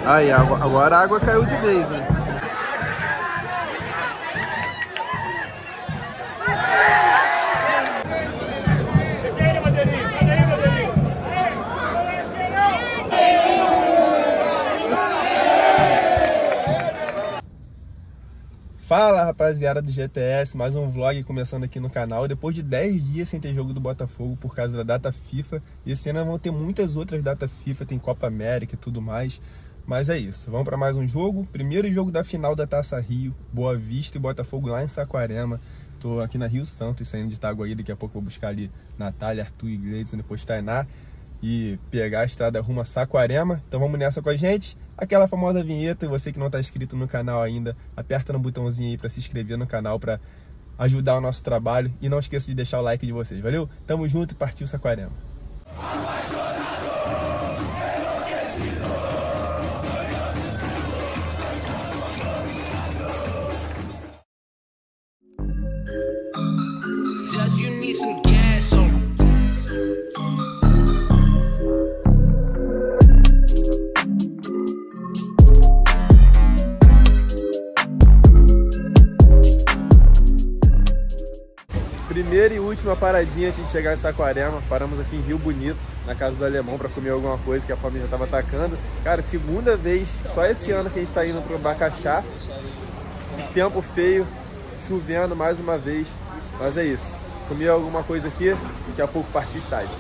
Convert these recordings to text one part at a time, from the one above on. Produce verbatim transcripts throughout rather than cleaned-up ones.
Aí, agora a água caiu de vez, né? Fala, rapaziada do G T S, mais um vlog começando aqui no canal. Depois de dez dias sem ter jogo do Botafogo por causa da data FIFA, e esse ano vão ter muitas outras datas FIFA, tem Copa América e tudo mais. Mas é isso, vamos para mais um jogo. Primeiro jogo da final da Taça Rio, Boa Vista e Botafogo lá em Saquarema. Tô aqui na Rio Santos, saindo de Itaguaí, daqui a pouco vou buscar ali Natália, Arthur e Gleison, depois Tainá, e pegar a estrada rumo a Saquarema. Então vamos nessa com a gente. Aquela famosa vinheta, e você que não está inscrito no canal ainda, aperta no botãozinho aí para se inscrever no canal, para ajudar o nosso trabalho. E não esqueça de deixar o like de vocês, valeu? Tamo junto e partiu Saquarema. Primeira e última paradinha antes de chegar em Saquarema. Paramos aqui em Rio Bonito, na casa do Alemão, para comer alguma coisa, que a fome já estava atacando. Cara, segunda vez, só esse ano que a gente está indo pro Bacaxá. Tempo feio, chovendo mais uma vez. Mas é isso. Comi alguma coisa aqui, daqui a pouco partir estádio.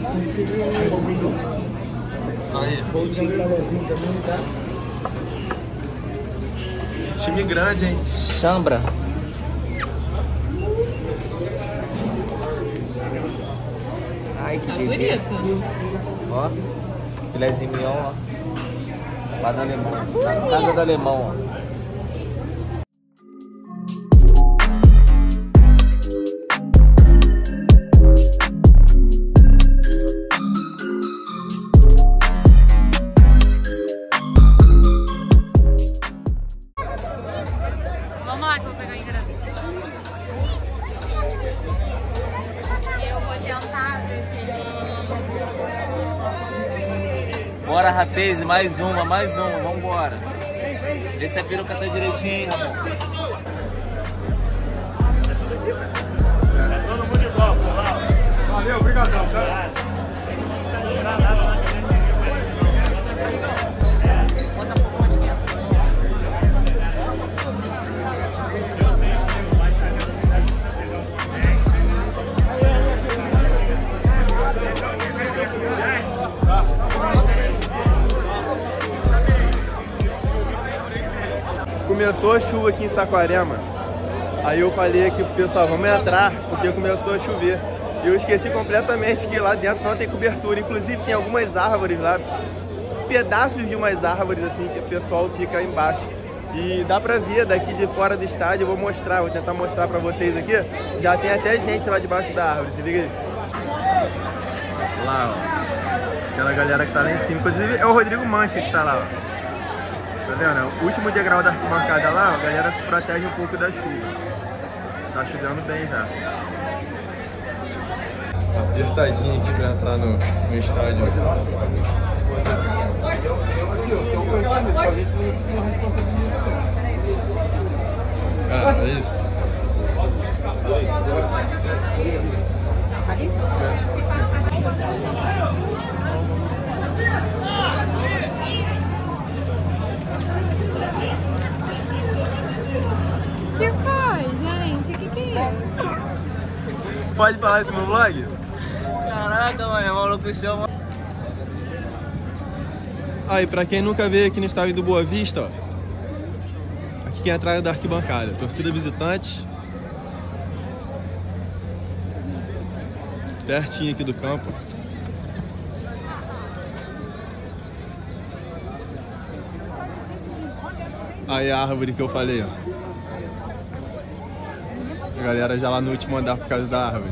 Aí. Time grande, hein? Chambra. Ai, que bonito. Ó, filézinho mignon, ó. Lá do Alemão. Casa do Alemão, ó. Vamos lá que eu vou pegar o ingresso. Bora, rapaz, mais uma, mais uma, vambora. Vê se a peruca tá direitinho, hein, Ramon. É todo mundo igual, pô. Valeu, obrigadão, cara. Começou a chuva aqui em Saquarema, aí eu falei aqui pro pessoal, vamos entrar, porque começou a chover. E eu esqueci completamente que lá dentro não tem cobertura, inclusive tem algumas árvores lá, pedaços de umas árvores assim, que o pessoal fica embaixo. E dá pra ver daqui de fora do estádio, eu vou mostrar, vou tentar mostrar pra vocês aqui. Já tem até gente lá debaixo da árvore, se liga aí. Lá, ó, aquela galera que tá lá em cima, inclusive é o Rodrigo Mancha que tá lá, ó. Tá vendo? O último degrau da arquibancada lá, a galera se protege um pouco da chuva. Tá chovendo bem já. Apertadinho aqui pra entrar no, no estádio. Ah, é isso. O que foi, gente? O que, que é isso? Pode falar isso no vlog? Caraca, mano, maluco chama. Aí, pra quem nunca veio aqui no estádio do Boa Vista, ó. Aqui que é a entrada da arquibancada. Torcida visitante. Pertinho aqui do campo. Aí a árvore que eu falei, ó. A galera já lá no último andar por causa da árvore.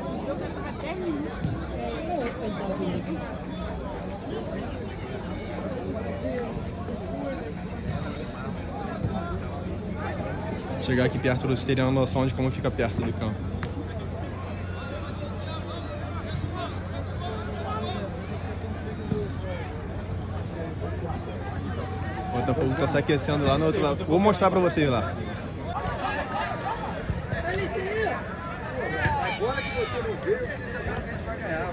Chegar aqui perto para vocês terem uma noção de como fica perto do campo. Botafogo tá se aquecendo lá no outro lado. Vou mostrar pra vocês lá. Agora que você não veio, eu fiz agora que a gente vai ganhar.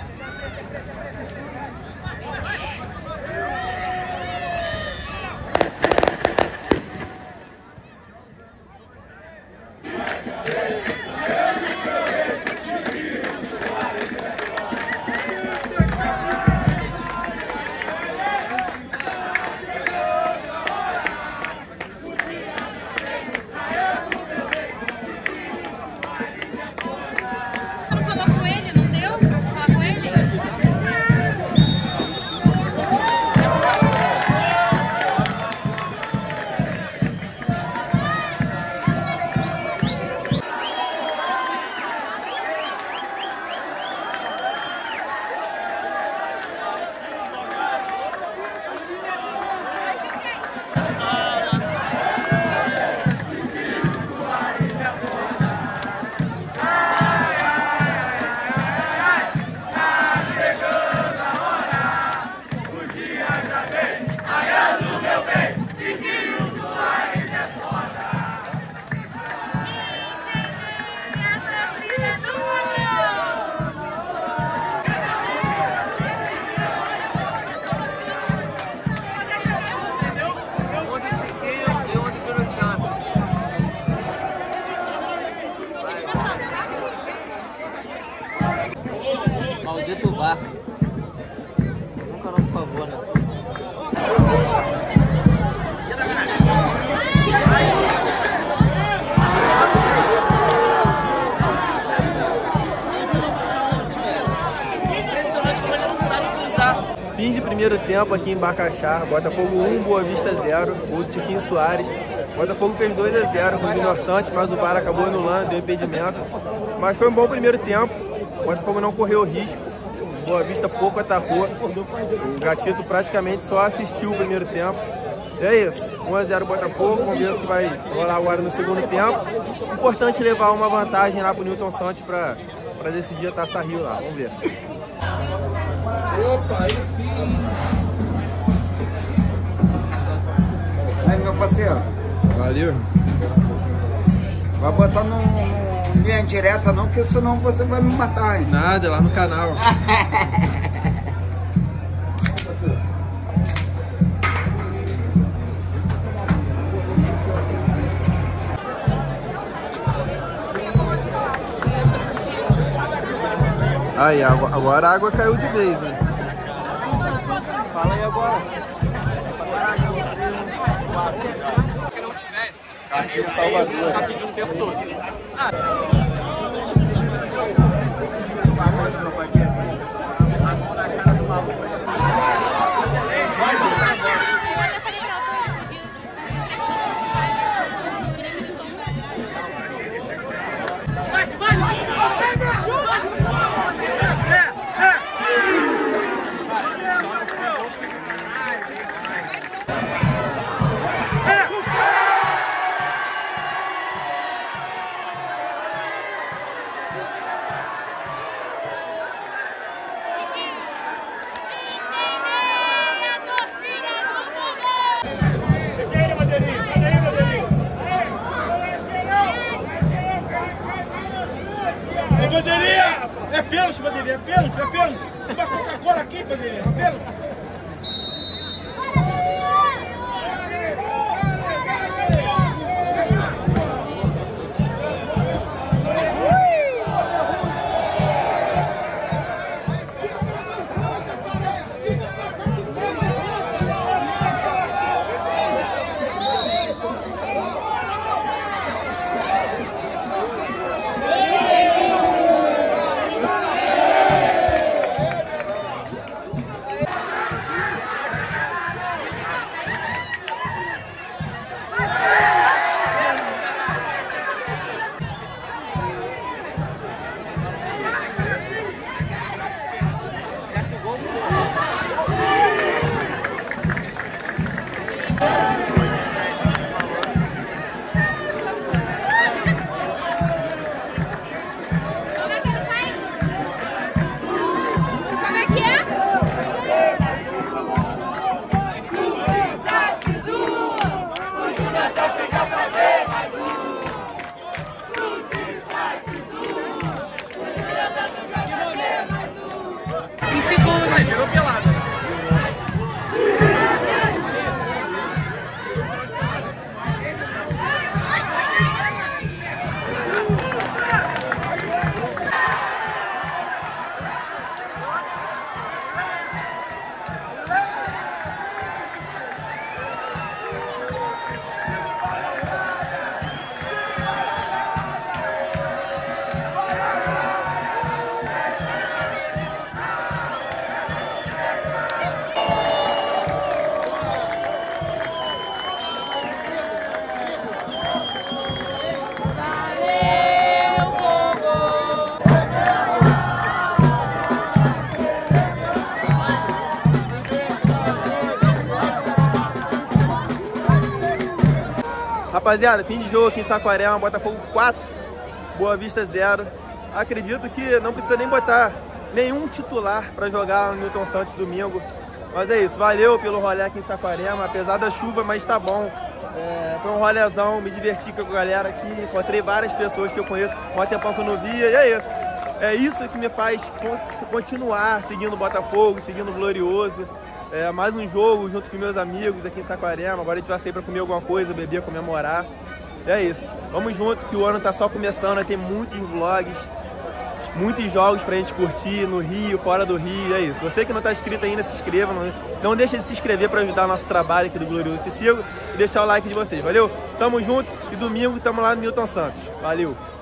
Maldito V A R. Nunca a nosso favor, né? Impressionante como ele não sabe cruzar. Fim de primeiro tempo aqui em Bacaxá. Botafogo um, Boa Vista zero. Gol de Tiquinho Soares. Botafogo fez dois a zero com o Junior Santos, mas o V A R acabou anulando, deu impedimento. Mas foi um bom primeiro tempo. O Botafogo não correu risco. Boa Vista pouco atacou. O Gatito praticamente só assistiu o primeiro tempo. E é isso. um a zero Botafogo. Vamos ver o que vai rolar agora no segundo tempo. Importante levar uma vantagem lá pro Newton Santos para para decidir a Taça Rio lá. Vamos ver. Opa, aí sim. Aí, meu parceiro. Valeu. Vai botar no, no linha direta não, porque senão você vai me matar, hein? Nada, lá no canal. Aí, agora a água caiu de vez, né? Fala aí agora. Se não tivesse, Carneiro Salvador. tá pedindo o tempo todo. Ô, Bandeirinha! É pênalti, Bandeirinha, é pênalti, é pênalti! Uma Coca-Cola aqui, Bandeirinha, é pênalti! Rapaziada, fim de jogo aqui em Saquarema, Botafogo quatro, Boa Vista zero. Acredito que não precisa nem botar nenhum titular para jogar lá no Newton Santos domingo. Mas é isso, valeu pelo rolê aqui em Saquarema, apesar da chuva, mas tá bom. É, foi um rolezão, me diverti com a galera aqui, encontrei várias pessoas que eu conheço há um tempão que eu não via, e é isso. É isso que me faz continuar seguindo o Botafogo, seguindo o Glorioso. É, mais um jogo junto com meus amigos aqui em Saquarema. Agora a gente vai sair para comer alguma coisa, beber, comemorar. E é isso, vamos junto que o ano tá só começando, tem muitos vlogs, muitos jogos pra gente curtir no Rio, fora do Rio, é isso. Você que não tá inscrito ainda, se inscreva, não, não deixa de se inscrever pra ajudar o nosso trabalho aqui do Glorioso. Te sigo e deixar o like de vocês, valeu? Tamo junto e domingo tamo lá no Newton Santos, valeu!